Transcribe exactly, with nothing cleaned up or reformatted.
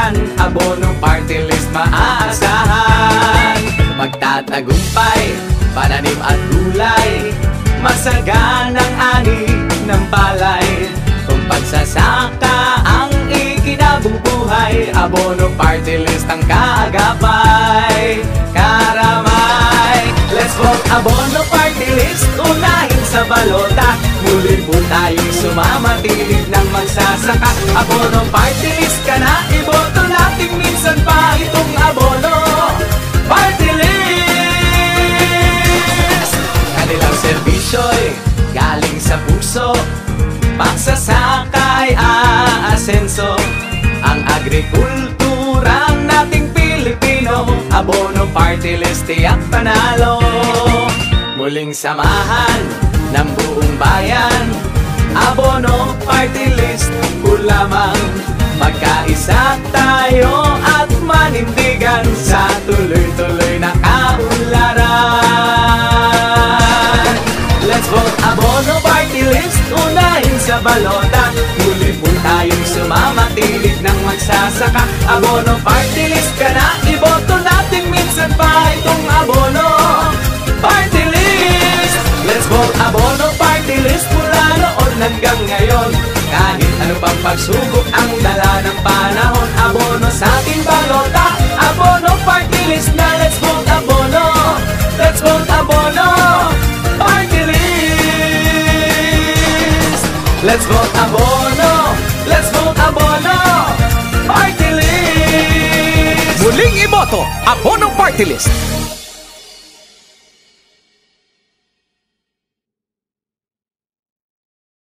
yan, Abono Party List maaasahan. Magtatagumpay, pananim at gulay, masaganang ani ng palay. Kung pagsasaka ang ikinabubuhay, Abono Party List ang kaagapay. Karamay, let's vote Abono Party List, unahin sa balota. Muli po tayong sumamatilig ng magsasaka. Abono Party List ka na, iboto natin minsan pa itong Abono Party List. Kanilang serbisyo'y galing sa puso, pagsasaka ay aasenso. Ang agrikulturang nating Pilipino, Abono Party List tiyak panalo. Muling samahan ng buong bayan, Abono Party List po lamang. Magkaisa tayo at manindigan sa tuloy-tuloy na kaunlaran. Let's vote Abono Party List, unahin sa balota. Muli po tayong sumamatilig ng magsasaka. Abono Party List ka na, iboto natin minsan pa itong Abono Party List. Let's vote Abono Party List mula noon hanggang ngayon. Kahit ano pang pagsubok ang dala ng panahon, Abono sa ating balota. Abono Party List na, let's vote Abono. Let's vote Abono Party List. Let's vote Abono. Let's vote Abono Party List. Muling iboto, Abono Party List.